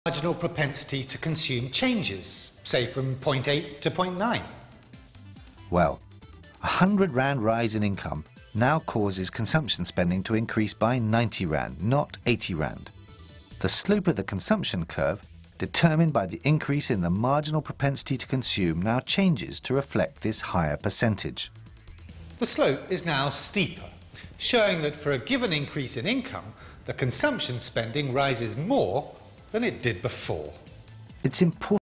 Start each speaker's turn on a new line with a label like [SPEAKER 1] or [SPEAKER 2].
[SPEAKER 1] marginal propensity to consume changes, say from 0.8 to 0.9?
[SPEAKER 2] Well, a 100 Rand rise in income now causes consumption spending to increase by 90 Rand, not 80 Rand. The slope of the consumption curve, determined by the increase in the marginal propensity to consume, now changes to reflect this higher percentage.
[SPEAKER 1] The slope is now steeper, showing that for a given increase in income, the consumption spending rises more than it did before.
[SPEAKER 2] It's important